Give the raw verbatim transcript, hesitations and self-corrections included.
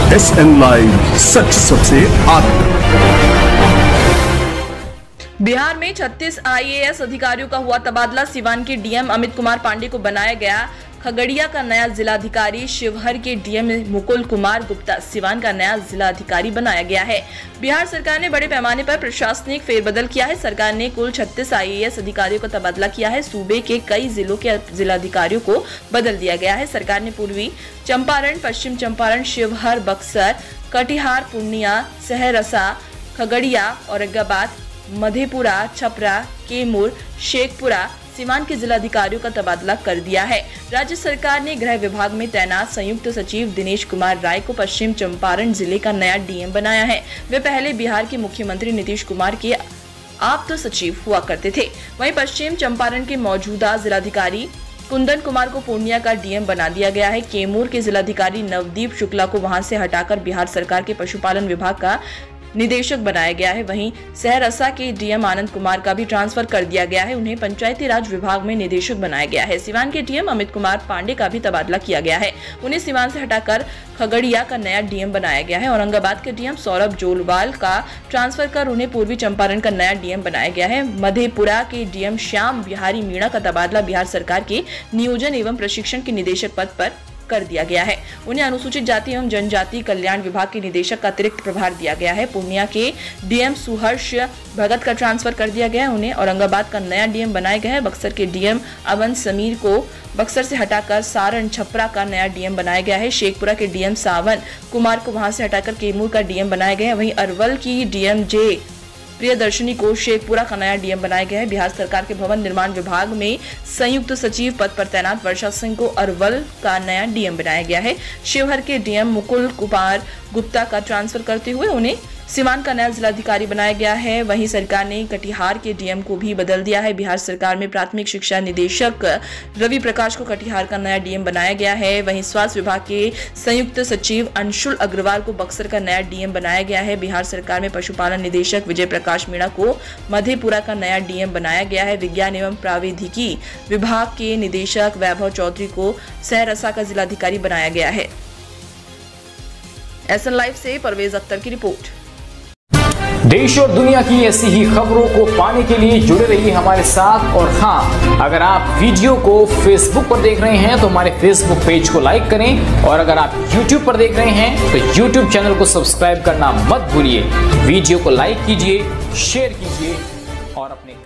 S N live, सच सबसे आगे। बिहार में छत्तीस आई ए एस अधिकारियों का हुआ तबादला। सिवान के डी एम अमित कुमार पांडे को बनाया गया खगड़िया का नया जिलाधिकारी। शिवहर के डी एम मुकुल कुमार गुप्ता सिवान का नया जिलाधिकारी बनाया गया है। बिहार सरकार ने बड़े पैमाने पर प्रशासनिक फेरबदल किया है। सरकार ने कुल छत्तीस आई ए एस अधिकारियों का तबादला किया है। सूबे के कई जिलों के जिलाधिकारियों को बदल दिया गया है। सरकार ने पूर्वी चंपारण, पश्चिम चंपारण, शिवहर, बक्सर, कटिहार, पूर्णिया, सहरसा, खगड़िया, औरंगाबाद, मधेपुरा, छपरा, कैमूर, शेखपुरा, सिवान के जिलाधिकारियों का तबादला कर दिया है। राज्य सरकार ने गृह विभाग में तैनात संयुक्त सचिव दिनेश कुमार राय को पश्चिम चंपारण जिले का नया डी एम बनाया है। वे पहले बिहार के मुख्यमंत्री नीतीश कुमार के आप्त सचिव हुआ करते थे। वहीं पश्चिम चंपारण के मौजूदा जिलाधिकारी कुंदन कुमार को पूर्णिया का डी एम बना दिया गया है। कैमूर के जिलाधिकारी नवदीप शुक्ला को वहां से हटाकर बिहार सरकार के पशुपालन विभाग का निदेशक बनाया गया है। वहीं सहरसा के डी एम आनंद कुमार का भी ट्रांसफर कर दिया गया है। उन्हें पंचायती राज विभाग में निदेशक बनाया गया है। सिवान के डी एम अमित कुमार पांडे का भी तबादला किया गया है। उन्हें सिवान से हटाकर खगड़िया का नया डी एम बनाया गया है। औरंगाबाद के डी एम सौरभ जोलवाल का ट्रांसफर कर उन्हें पूर्वी चंपारण का नया डी एम बनाया गया है। मधेपुरा के डी एम श्याम बिहारी मीणा का तबादला बिहार सरकार के नियोजन एवं प्रशिक्षण के निदेशक पद पर कर दिया गया है। उन्हें अनुसूचित जाति एवं जनजाति कल्याण विभाग के निदेशक का अतिरिक्त प्रभार दिया गया है। पूर्णिया के डी एम सुहर्ष भगत का ट्रांसफर कर दिया गया है। उन्हें औरंगाबाद का नया डी एम बनाया गया है। बक्सर के डी एम अवन समीर को बक्सर से हटाकर सारण छपरा का नया डी एम बनाया गया है। शेखपुरा के डी एम सावन कुमार को वहां से हटाकर कैमूर का डी एम बनाया गया है। वहीं अरवल की डी एम जे प्रियदर्शनी को शेखपुरा का नया डी एम बनाया गया है। बिहार सरकार के भवन निर्माण विभाग में संयुक्त सचिव पद पर तैनात वर्षा सिंह को अरवल का नया डी एम बनाया गया है। शिवहर के डी एम मुकुल कुमार गुप्ता का ट्रांसफर करते हुए उन्हें सिवान का नया जिलाधिकारी बनाया गया है। वहीं सरकार ने कटिहार के डी एम को भी बदल दिया है। बिहार सरकार में प्राथमिक शिक्षा निदेशक रवि प्रकाश को कटिहार का नया डी एम बनाया गया है। वहीं स्वास्थ्य विभाग के संयुक्त सचिव अंशुल अग्रवाल को बक्सर का नया डी एम बनाया गया है। बिहार सरकार में पशुपालन निदेशक विजय प्रकाश मीणा को मधेपुरा का नया डी एम बनाया गया है। विज्ञान एवं प्राविधिकी विभाग के निदेशक वैभव चौधरी को सहरसा का जिलाधिकारी बनाया गया है। एस एन लाइव से परवेज अख्तर की रिपोर्ट। देश और दुनिया की ऐसी ही खबरों को पाने के लिए जुड़े रहिए हमारे साथ। और हाँ, अगर आप वीडियो को फेसबुक पर देख रहे हैं तो हमारे फेसबुक पेज को लाइक करें, और अगर आप यूट्यूब पर देख रहे हैं तो यूट्यूब चैनल को सब्सक्राइब करना मत भूलिए। वीडियो को लाइक कीजिए, शेयर कीजिए और अपने